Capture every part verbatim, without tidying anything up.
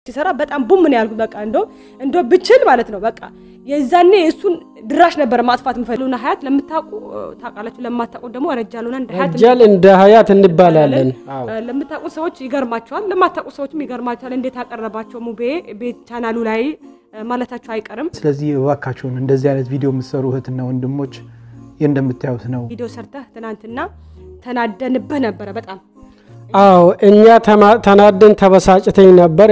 ሲሰራ በጣም ቡም ነው ያልኩት በቃ እንዶ እንዶ ብችል ማለት ነው በቃ የዛኔ እሱን ድራሽ ነበር ማጥፋት ምፈልውና ሀያት ለምታቁ ታቃላችሁ ለማታቁ ደግሞ ረጃሉና እንደ ሀያት ረጃል እንደ ሀያት እንባላለን አዎ ለምታቁ ሰዎች ይገርማቸዋል ለማታቁ ሰዎችም ይገርማቸዋል እንዴት አቀረባቸው ሙቤ ቤት ቻናሉ ላይ ማለታቸው አይቀርም ስለዚህ ዋካችሁን እንደዚህ አይነት ቪዲዮ መስሩ እህትና ወንድሞች እንደምታዩት ነው ቪዲዮ ሰርተህ ትናንትና ተናደንበህ ነበር በጣም አዎ እኛ ተናደን ተበሳጭተኝ ነበር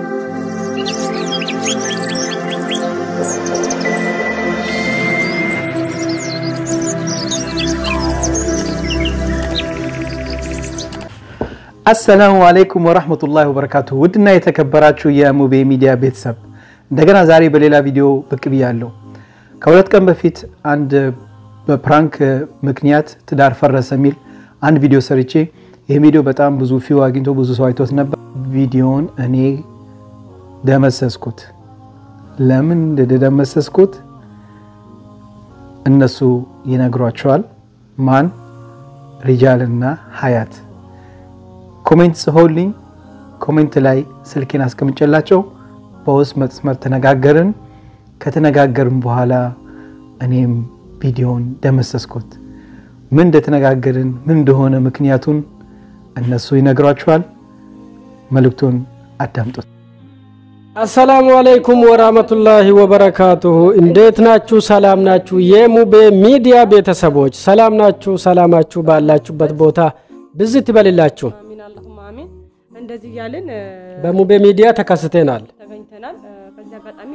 السلام عليكم ورحمة الله وبركاته ودنا يتكبراتشو يا موبي ميديا بيتسب እንደገና ዛሬ በሌላ ቪዲዮ ብቅ ብያለሁ ከሁለት ቀን በፊት አንድ በፕራንክ ምክንያት ትዳር ፈረሰ ሚል አንድ ቪዲዮ ሰርቼ ይሄ ቪዲዮ በጣም ብዙ ፊው አግኝቶ ብዙ ሰው አይቶት ነበር ቪዲዮን እኔ ደመሰስኩት ለምን ደደመሰስኩት እነሱ ይነግሯቸዋል ማን ሪጃልና ሀያት ኮሜንት ጽፎልኝ ኮሜንት ላይ ስልኬን አስቀምጬላቸው በውስጥ መስመር ተነጋገርን ከተነጋገርን በኋላ እኔም ቪዲዮን ደመሰስኩት ምን እንደተነጋገርን ምን እንደሆነ ምክንያቱን እነሱ ይነግሯቸዋል መልእክቱን አዳምጡት السلام عليكم ورحمة الله وبركاته እንዴት ናችሁ ሰላም ናችሁ የሙቤ ሚዲያ ቤተሰቦች ሰላም ናችሁ ሰላማችሁ ባላችሁበት ቦታ ብዝት ይበልላችሁ አሚን አላሁማ አሚን እንደዚህ ያለን በሙቤ ሚዲያ ተከስተናል ተገኝተናል ከዚያ አጋጣሚ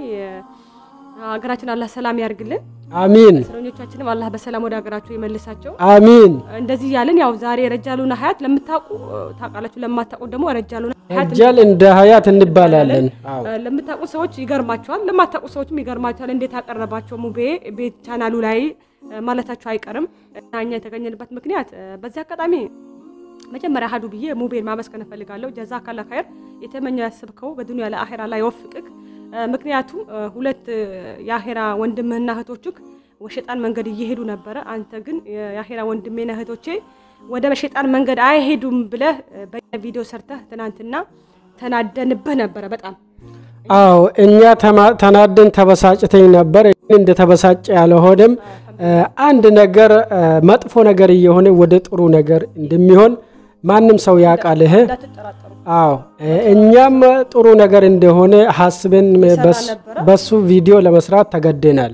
ሀገራችን አላህ ሰላም ያርግልን አሚን እስረኞቻችንም አላህ በሰላም ወደ ሀገራቸው ይመልሳቸው አሚን እንደዚህ ያለን ያው ዛሬ ረጃሉና ሀያት ለምታቁ ታቃላችሁ ለማታቁ ደግሞ ረጃሉና ሀያት ረጃል እንደ ሀያት እንባላለን አዎ ለምታቁ ሰዎች ይገርማቸዋል ለማታቁ ሰዎችም ይገርማቸዋል እንዴት አቀረባቸው ሙቤ ቤት ቻናሉ ላይ ማለታቸው አይቀርም እኛ የተገኘንበት ምክንያት በዚህ አጋጣሚ መጀመሪያ ሀዱ ብዬ ሙቤን ማመስገን ፈልጋለሁ ጀዛካላ ኸይር የተመኘው ያስብከው በዱንያ ለአኺራ ላይ ወፍቅክ ምክንያቱም ሁለት ያኺራ ወንድምህና እህቶችክ ወሸጣን መንገድ እየሄዱ ነበር አንተ ግን ያኺራ ወንድሜና እህቶቼ ወደ ሸጣን መንገድ አይሄዱም ብለህ በቪዲዮ ሰርተህ ትናንትና ተናደንበህ ነበር በጣም አዎ እኛ ተናደን ተበሳጭተኝ ነበር እንደ ተበሳጨ ያለው ሆደም አንድ ነገር መጥፎ ነገር እየሆነ ወደ ጥሩ ነገር እንደሚሆን ማንንም ሰው ያቃል እህ አዎ እኛም ጥሩ ነገር እንደሆነ ሐስበን በሱ ቪዲዮ ለመስራት ተገደናል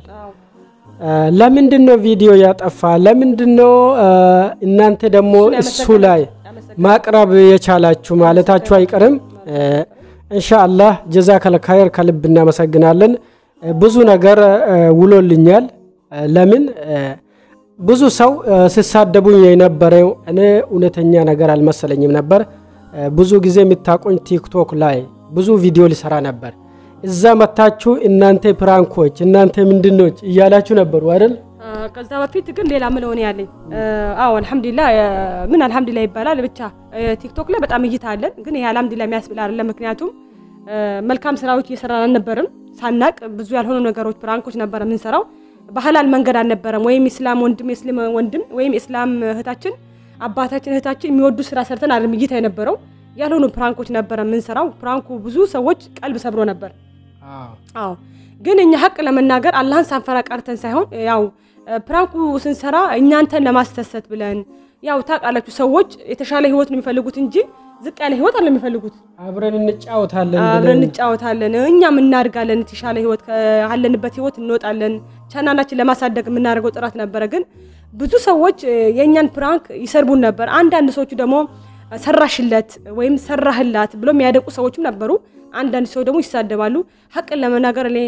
ለምንድነው ቪዲዮ ያጠፋ ለምንድነው እናንተ ደግሞ እሱ ላይ ማቅረብ የቻላችሁ ማለታችሁ አይቀርም ኢንሻአላህ ጀዛከለ ኸይር ከልብና መሰግናለን ብዙ ነገር ውሎልኛል ለምን ብዙ ሰው ሲሳደቡኝ የነበረው እኔ እውነተኛ ነገር አልመሰለኝም ነበር ብዙ ጊዜ የሚታቆኝ ቲክቶክ ላይ ብዙ ቪዲዮ ሊሰራ ነበር እዛ መታችሁ እናንተ ፕራንኮች እናንተ ምንድነው ይያላችሁ ነበር አይደል ከዛ በፊት ግን ሌላ ምን ሆነ ያለኝ አዎ አልহামዱሊላህ ምን አልহামዱሊላህ ይባላል ብቻ ቲክቶክ ላይ በጣም እይታ አለን ግን ይሄ አልহামዱሊላህ የሚያስብል አይደለም ምክንያቱም መልካም ስራዎች እየሰራን አልነበረም ሳናቅ ብዙ ያልሆኑ ነገሮች ፕራንኮች ነበር ምን ሰራው በሐላል መንገድ አልነበረም ወይም እስላም ወንድም እስላም ወንድም ወይም እስላም እህታችን አባታችን እህታችን የሚወዱ ስራ ሰርተን አይደለም እይታ የነበረው ያልሆኑ ፕራንኮች ነበር ምን ሰራው ፕራንኩ ብዙ ሰዎች ቀልብ ሰብሮ ነበር አዎ አዎ ግን እኛ ሐቅ ለመናገር አላህን ሳንፈራ ቀርተን ሳይሆን ያው ፕራንኩ ስንሰራ እኛንተን ለማስተሰት ብለን ያው ታቃላችሁ ሰዎች የተሻለ ህይወት ነው የሚፈልጉት እንጂ ዝቅ ያለ ህይወት አይደለም የሚፈልጉት አብረን እንጫወታለን አብረን እንጫወታለን እኛም እናርጋለን የተሻለ ህይወት ካለንበት ህይወት እንወጣለን ቻናላችን ለማሳደግ ምናርገው ጥራት ነበር ግን ብዙ ሰዎች የኛን ፕራንክ ይሰርቡን ነበር አንድ አንድ ሰዎች ደግሞ ሰራሽለት ወይም ሰራህላት ብሎ የሚያደቁ ሰዎችም ነበሩ አንድ አንድ ሰው ደግሞ ይሳደባሉ ሐቅን ለመናገር ላይ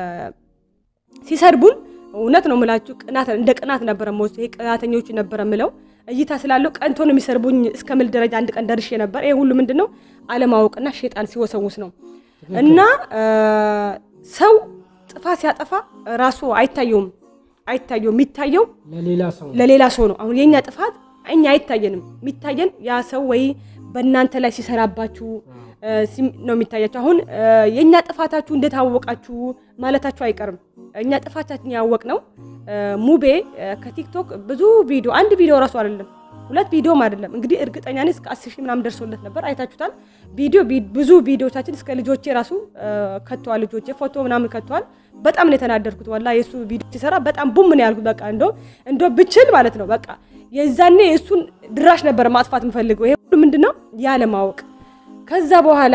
ሲሰርቡን እውነት ነው መላችሁ ቅናት እንደ ቅናት ነበር ሞስ ይሄ ቅናተኞች ነበር ምለው እይታ ስላለው ቀንቶ ነው የሚሰርቡኝ እስከምል ደረጃ አንድ ቀን ደርሼ ነበር ይሄ ሁሉ ምንድነው አለማወቅና ሸይጣን ሲወሰውስ ነው እና ሰው ጥፋት ሲያጠፋ ራሱ አይታየውም አይታየው የሚታየው ለሌላ ሰው ለሌላ ሰው ነው አሁን የኛ ጥፋት እኛ አይታየንም የሚታየን ያ ሰው ወይ በእናንተ ላይ ሲሰራባችሁ ነው የሚታያችሁ አሁን የኛ ጥፋታችሁ እንደታወቃችሁ ማለታችሁ አይቀርም እኛ ጥፋታችን ያወቅ ነው ሙቤ ከቲክቶክ ብዙ ቪዲዮ አንድ ቪዲዮ ራሱ አይደለም ሁለት ቪዲዮም አይደለም እንግዲህ እርግጠኛ ነኝ እስከ አስር ሺህ ምናምን ደርሶለት ነበር አይታችሁታል ቪዲዮ ብዙ ቪዲዮቻችን እስከ ልጆቼ ራሱ ከተዋል ልጆቼ ፎቶ ምናምን ከተዋል በጣም ነው የተናደርኩት ወላሂ የሱ ቪዲዮ ሲሰራ በጣም ቡም ነው ያልኩት በቃ እንዶ እንዶ ብችል ማለት ነው በቃ የዛኔ እሱን ድራሽ ነበር ማጥፋት የምፈልገው ይሄ ሁሉ ምንድነው ያለ ማወቅ ከዛ በኋላ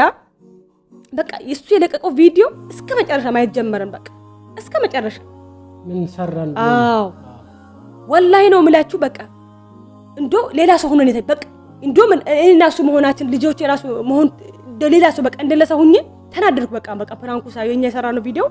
በቃ እሱ የለቀቀው ቪዲዮ እስከ መጨረሻ ማየት ጀመረን በቃ እስከ መጨረሻ ምን ሰራን አዎ ወላሂ ነው ምላችሁ በቃ እንዶ ሌላ ሰው ሆኖ ነው በቃ እንዶ ምን እኔና እሱ መሆናችን ልጆቼ ራሱ መሆን ሌላ ሰው በቃ እንደለሰ ሆኜ ተናደርኩ በቃ በቃ ፕራንኩ ሳይ የኛ የሰራነው ቪዲዮ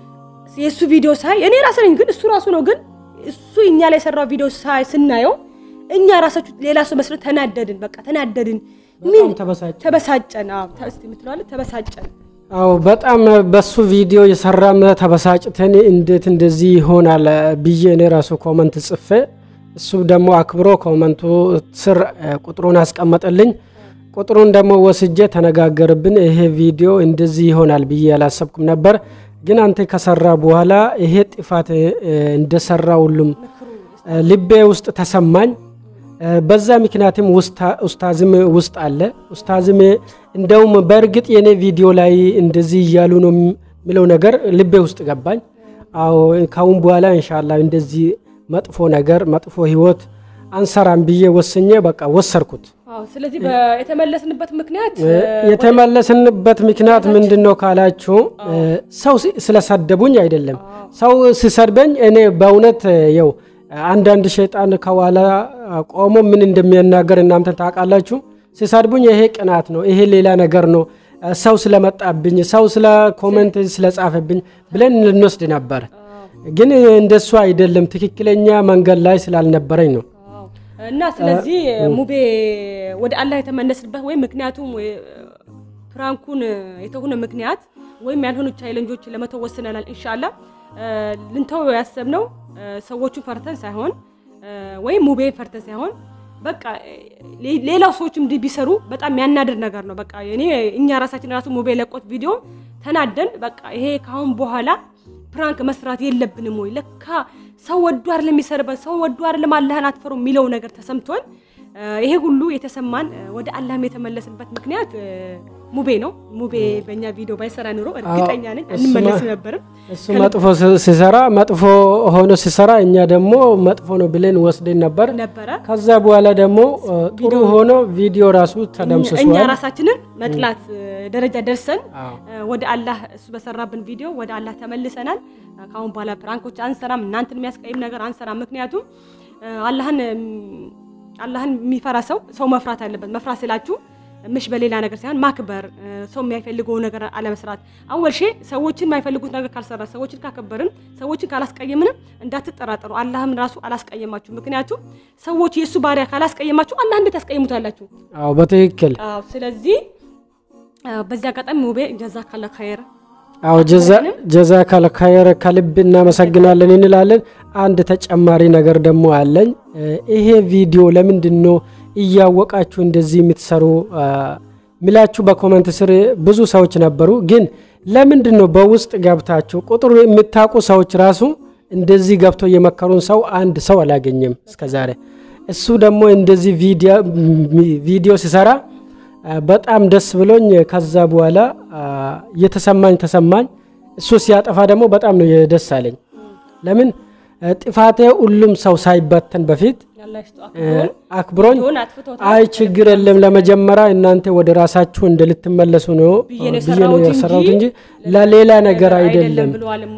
የሱ ቪዲዮ ሳይ እኔ ራሴ ነኝ ግን እሱ ራሱ ነው ግን እሱ እኛ ላይ የሰራው ቪዲዮ ሳይ ስናየው እኛ ራሳችሁ ሌላ ሰው መስሎ ተናደድን በቃ ተናደድን ምን ተበሳጨን ተበሳጨን አዎ ታስቲ ምትሏል ተበሳጨን አው በጣም በሱ ቪዲዮ የሰራም ተበሳጭተን እንዴት እንደዚህ ይሆናል ብዬ እኔ ራሱ ኮሜንት ጽፌ እሱ ደግሞ አክብሮ ኮሜንቱ ስር ቁጥሩን አስቀመጠልኝ ቁጥሩን ደግሞ ወስጄ ተነጋገርብን ይሄ ቪዲዮ እንደዚህ ይሆናል ብዬ ያላሰብኩም ነበር ግን አንተ ከሰራ በኋላ ይሄ ጥፋት እንደሰራ ሁሉም ልቤ ውስጥ ተሰማኝ በዛ ምክንያቱም ኡስታዝም ውስጥ አለ ኡስታዝም እንደውም በርግጥ የኔ ቪዲዮ ላይ እንደዚህ ይያሉ ነው ምለው ነገር ልቤ ውስጥ ገባኝ አው ካሁን በኋላ ኢንሻአላህ እንደዚህ መጥፎ ነገር መጥፎ ህይወት አንሰራም ብዬ ወሰኘ በቃ ወሰርኩት አው ስለዚህ በየተመለስንበት ምክንያት የተመለስንበት ምክንያት ምንድነው ካላችሁ ሰው ስለሰደቡኝ አይደለም ሰው ሲሰድበኝ እኔ በእውነት ያው አንድ አንድ ሸይጣን ከዋላ ቆሞ ምን እንደሚያናገር እናንተ ታውቃላችሁ ሲሰድቡኝ ይሄ ቅናት ነው ይሄ ሌላ ነገር ነው ሰው ስለመጣብኝ ሰው ስለ ኮሜንት ስለጻፈብኝ ብለን እንወስድ ነበር ግን እንደሱ አይደለም ትክክለኛ መንገድ ላይ ስላልነበረኝ ነው እና ስለዚህ ሙቤ ወደ አላህ የተመለስበት ወይ ምክንያቱም ፕራንኩን የተሆነ ምክንያት ወይ ያልሆኑ ቻሌንጆች ለመተወሰናል ኢንሻአላህ ልንተው ያሰብነው ሰዎቹ ፈርተን ሳይሆን ወይ ሙቤ ፈርተን ሳይሆን በቃ ሌላው ሰዎችም ቢሰሩ በጣም ያናድር ነገር ነው በቃ እኔ እኛ ራሳችን ራሱ ሙቤ ለቆት ቪዲዮ ተናደን በቃ ይሄ ካሁን በኋላ ፕራንክ መስራት የለብንም ወይ ለካ ሰው ወዱ አይደለም የሚሰርበን ሰው ወዱ አይደለም አላህን አትፈሩ የሚለው ነገር ተሰምቶን ይሄ ሁሉ የተሰማን ወደ አላህም የተመለስንበት ምክንያት ሙቤ ነው ሙቤ በእኛ ቪዲዮ ባይሰራ ኑሮ እርግጠኛ ነኝ እንመለስ ነበር እሱ መጥፎ ሲሰራ መጥፎ ሆኖ ሲሰራ እኛ ደግሞ መጥፎ ነው ብለን ወስደን ነበር ከዛ በኋላ ደግሞ ጥሩ ሆኖ ቪዲዮ ራሱ ተደምስሷል እኛ ራሳችንን መጥላት ደረጃ ደርሰን ወደ አላህ እሱ በሰራብን ቪዲዮ ወደ አላህ ተመልሰናል ካሁን በኋላ ፕራንኮች አንሰራም እናንተን የሚያስቀይም ነገር አንሰራም ምክንያቱም አላህን አላህን የሚፈራ ሰው ሰው መፍራት አለበት መፍራት ስላችሁ مش بليل أنا كرسيان ما كبر سوم يفعلوا نجار على مسرات أول شيء سويتشين ما يفعلوا نجار كالسرة سويتشين ككبرن سويتشين كلاس كأيمنا عندها تتراترو الله من راسه على كأيماتشو مكنياتو سويتش يسوع بارك كلاس كأيماتشو الله عنده تسكأي متعلقو أو بتيكل آه سلزي بزيادة أموبة جزاك الله خير أو جزاء جزاك الله خير كلبنا مسجنا لين لالن عند تجمعري نجار دمو علن إيه فيديو لمن دنو እያወቃችሁ እንደዚህ የምትሰሩ ምላችሁ በኮሜንት ስር ብዙ ሰዎች ነበሩ ግን ለምንድነው በውስጥ ገብታችሁ ቁጥሩ የምታውቁ ሰዎች ራሱ እንደዚህ ገብቶ የመከሩን ሰው አንድ ሰው አላገኘም እስከዛሬ እሱ ደግሞ እንደዚህ ቪዲዮ ቪዲዮ ሲሰራ በጣም ደስ ብሎኝ ከዛ በኋላ የተሰማኝ ተሰማኝ እሱ ሲያጠፋ ደግሞ በጣም ነው ደስ አለኝ ለምን ጥፋቴ ሁሉም ሰው ሳይበተን በፊት አክብሮኝ አይ ችግር የለም ለመጀመሪያ እናንተ ወደ ራሳችሁ እንደልትመለሱ ነው ብየነው ያሰራውት እንጂ ለሌላ ነገር አይደለም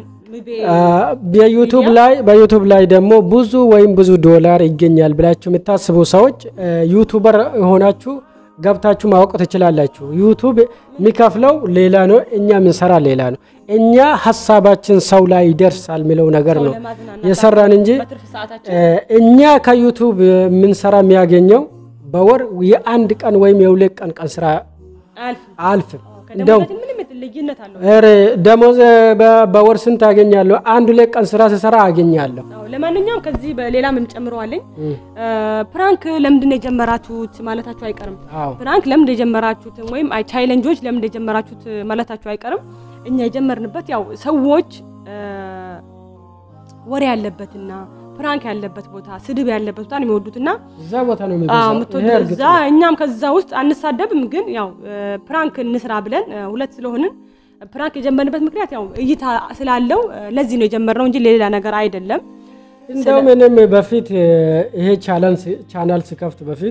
በዩቲዩብ ላይ በዩቲዩብ ላይ ደግሞ ብዙ ወይም ብዙ ዶላር ይገኛል ብላችሁ የምታስቡ ሰዎች ዩቲዩበር ሆናችሁ ገብታችሁ ማወቅ ትችላላችሁ ዩቲዩብ የሚከፍለው ሌላ ነው እኛ ምን ሰራ ሌላ ነው እኛ ሐሳባችን ሰው ላይ ይደርሳል የሚለው ነገር ነው የሰራን እንጂ እኛ ከዩቲዩብ ምን ሰራ የሚያገኘው በወር የአንድ ቀን ወይም የሁለት ቀን ቀን ስራ አልፍ አልፍ እንደው ልዩነት አለው አረ ደሞዝ በወር ስንት አገኛለሁ አንድ ሁለት ቀን ስራ ሰራ አገኛለሁ አዎ ለማንኛውም ከዚህ በሌላ ምን ጨምረዋለኝ ፕራንክ ለምንድን ነው የጀመራችሁት ማለታችሁ አይቀርም ፕራንክ ለምንድን ነው የጀመራችሁት ወይም አይ ቻሌንጆች ለምንድን ነው የጀመራችሁት ማለታችሁ አይቀርም እኛ የጀመርንበት ያው ሰዎች ወሬ ያለበትና ፕራንክ ያለበት ቦታ ስድብ ያለበት ቦታ ነው የሚወዱትና እዛ ቦታ ነው የሚበዛው ይሄ እርግጥ ነው እኛም ከዛ ውስጥ አንሳደብም ግን ያው ፕራንክ እንስራ ብለን ሁለት ስለሆነን ፕራንክ የጀመርንበት ምክንያት ያው እይታ ስላለው ለዚህ ነው የጀመርነው እንጂ ሌላ ነገር አይደለም እንደው ምንም በፊት ይሄ ቻናል ቻናል ሲከፍት በፊት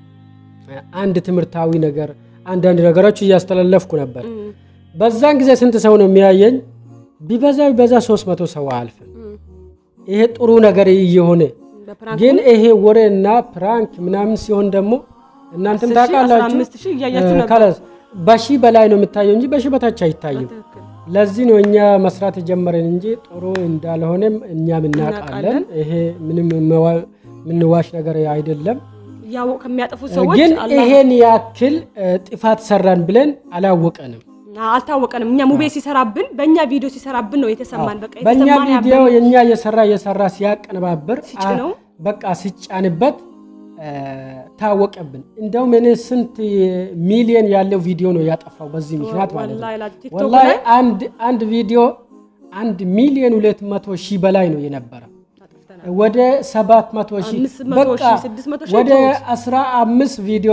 አንድ ትምርታዊ ነገር አንድ አንድ ነገሮች ያስተላለፍኩ ነበር በዛን ጊዜ ስንት ሰው ነው የሚያየኝ ቢበዛ ቢበዛ ሶስት መቶ ሰው አልፈ ይሄ ጥሩ ነገር ይየሆነ ግን ይሄ ወሬና ፕራንክ ምናምን ሲሆን ደግሞ እናንተም ታቃላችሁ ካላስ ባሺ በላይ ነው የምታየው እንጂ ባሺ በታች አይታይም ለዚህ ነው እኛ መስራት ጀመረን እንጂ ጥሩ እንዳልሆነም እኛም እናቃለን ይሄ ምንም ምንዋሽ ነገር አይደለም ያው ከሚያጠፉ ሰዎች ግን ይሄን ያክል ጥፋት ሰራን ብለን አላወቀንም አልታወቀንም እኛ ሙቤ ሲሰራብን በእኛ ቪዲዮ ሲሰራብን ነው የተሰማን በቃ በእኛ ቪዲዮ የኛ የሰራ የሰራ ሲያቀነባበር በቃ ሲጫንበት ታወቀብን እንደው ምን ስንት ሚሊዮን ያለው ቪዲዮ ነው ያጠፋው በዚህ ምክንያት ማለት ነው ወላሂ አንድ አንድ ቪዲዮ አንድ ሚሊዮን ሁለት መቶ ሺህ በላይ ነው የነበረ ወደ ሰባት መቶ ሺህ በቃ ወደ አስራ አምስት ቪዲዮ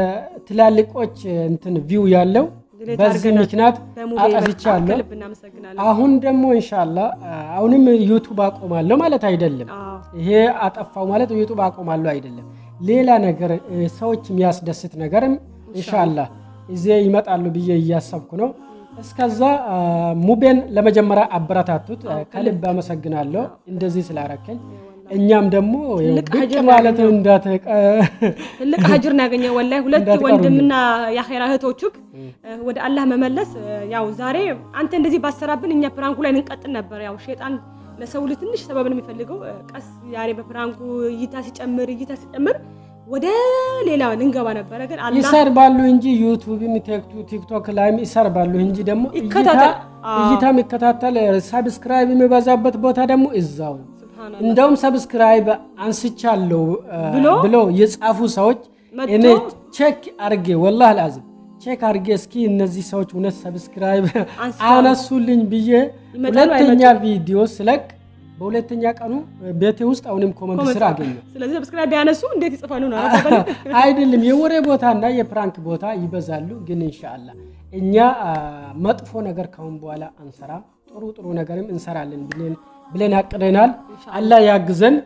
ትላልቆች እንትን ቪው ያለው በዚህ ምክንያት አጣፍቻለሁ አሁን ደግሞ ኢንሻአላህ አሁንም ዩቲዩብ አቆማለሁ ማለት አይደለም ይሄ አጠፋው ማለት ዩቲዩብ አቆማለሁ አይደለም ሌላ ነገር ሰዎች የሚያስደስት ነገርም ኢንሻአላህ እዚህ ይመጣሉ ብዬ እያሰብኩ ነው እስከዛ ሙቤን ለመጀመሪያ አበረታቱት ከልብ አመሰግናለሁ እንደዚህ ስላረከኝ እኛም ደግሞ ልቅ ማለት እንዳተቀ ልቅ ሀጅር ያገኘ ወላሂ ሁለት ወንድምና ያኺራ እህቶቹክ ወደ አላህ መመለስ ያው ዛሬ አንተ እንደዚህ ባሰራብን እኛ ፕራንኩ ላይ እንቀጥል ነበር ያው ሸይጣን ለሰው ልጅ ትንሽ ሰበብ ነው የሚፈልገው ቀስ ያሬ በፕራንኩ እይታ ሲጨምር እይታ ሲጨምር ወደ ሌላ ልንገባ ነበር ግን አላህ ይሰርባሉ እንጂ ዩቲዩብም ቲክቶክ ላይም ይሰርባሉ እንጂ ደግሞ እይታ እይታ መከታተል ሰብስክራይብ የሚበዛበት ቦታ ደግሞ እዛው እንደውም ሰብስክራይብ አንስቻለሁ ብሎ የጻፉ ሰዎች እኔ ቼክ አርጌ والله العظيم ቼክ አርጌ እስኪ እነዚህ ሰዎች እውነት ሰብስክራይብ አነሱልኝ ብዬ ሁለተኛ ቪዲዮ ስለቅ በሁለተኛ ቀኑ ቤቴ ውስጥ አሁንም ኮሜንት ስራ አገኘ ስለዚህ ሰብስክራይብ ያነሱ እንዴት ይጽፋሉ ነው አይደለም የወሬ ቦታና የፕራንክ ቦታ ይበዛሉ ግን ኢንሻአላህ እኛ መጥፎ ነገር ካሁን በኋላ አንሰራ ጥሩ ጥሩ ነገርም እንሰራለን ብለን ብለን አቅደናል አላህ ያግዘን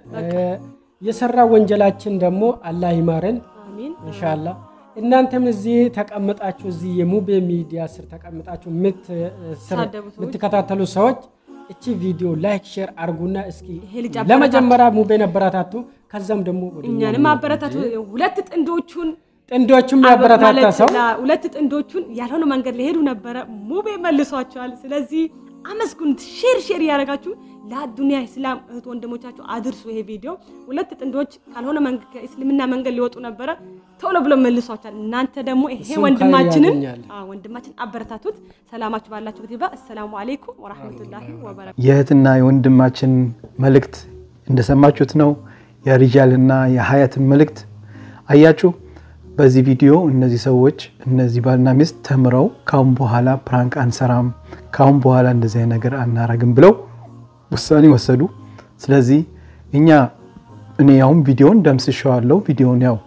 የሰራ ወንጀላችን ደግሞ አላህ ይማረን አሜን ኢንሻአላህ እናንተም እዚህ ተቀመጣችሁ እዚህ የሙቤ ሚዲያ ስር ተቀመጣችሁ ምት ስር ምትከታተሉ ሰዎች እቺ ቪዲዮ ላይክ ሼር አርጉና እስኪ ለመጀመሪያ ሙቤ ነበራታቱ ከዛም ደግሞ እኛንም አበረታቱ ሁለት ጥንዶቹን ጥንዶቹም ያበረታታ ሰው ሁለት ጥንዶቹን ያልሆነ መንገድ ለሄዱ ነበር ሙቤ መልሷቸዋል ስለዚህ አመስኩን ሼር ሼር ያረጋችሁ ለዱንያ እስላም እህት ወንድሞቻችሁ አድርሱ ይሄ ቪዲዮ ሁለት ጥንዶች ካልሆነ መንገድ እስልምና መንገድ ሊወጡ ነበር ቶሎ ብሎ መልሷቸዋል እናንተ ደግሞ ይሄ ወንድማችንን አዎ ወንድማችን አበረታቱት ሰላማችሁ ባላችሁ በቲባ አሰላሙ አለይኩም ወራህመቱላሂ ወበረካቱ የእህትና የወንድማችን መልእክት እንደሰማችሁት ነው የሪጃልና የሀያት መልእክት አያችሁ በዚህ ቪዲዮ እነዚህ ሰዎች እነዚህ ባልና ሚስት ተምረው ካሁን በኋላ ፕራንክ አንሰራም ካሁን በኋላ እንደዚህ ነገር አናረግም ብለው ውሳኔ ወሰዱ ስለዚህ እኛ እኔ ያውን ቪዲዮን ደምስሻለሁ ቪዲዮን ያው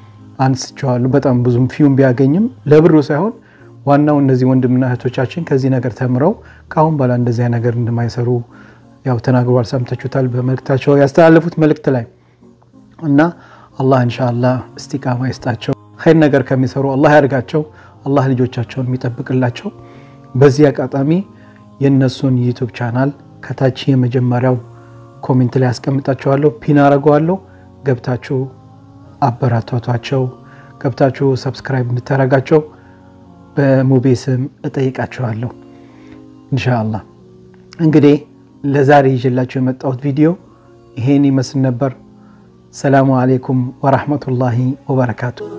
አንስቻለሁ በጣም ብዙም ፊውም ቢያገኝም ለብሩ ሳይሆን ዋናው እነዚህ ወንድምና እህቶቻችን ከዚህ ነገር ተምረው ካሁን በኋላ እንደዚህ ነገር እንደማይሰሩ ያው ተናግሯል ሰምታችሁታል በመልእክታቸው ያስተላለፉት መልእክት ላይ እና አላህ ኢንሻአላህ እስቲቃማ ይስጣቸው ኸይር ነገር ከሚሰሩ አላህ ያርጋቸው አላህ ልጆቻቸውን የሚጠብቅላቸው በዚህ አቃጣሚ የነሱን ዩቲዩብ ቻናል ከታች የመጀመሪያው ኮሜንት ላይ አስቀምጣቸዋለሁ ፒን አረጋዋለሁ ገብታችሁ አበራታቷቸው ገብታችሁ ሰብስክራይብ እንድታረጋቸው በሙቤ ስም እጠይቃችኋለሁ ኢንሻአላህ እንግዲህ ለዛሬ ይዤላችሁ የመጣሁት ቪዲዮ ይሄን ይመስል ነበር ሰላሙ አለይኩም ወራህመቱላሂ ወበረካቱ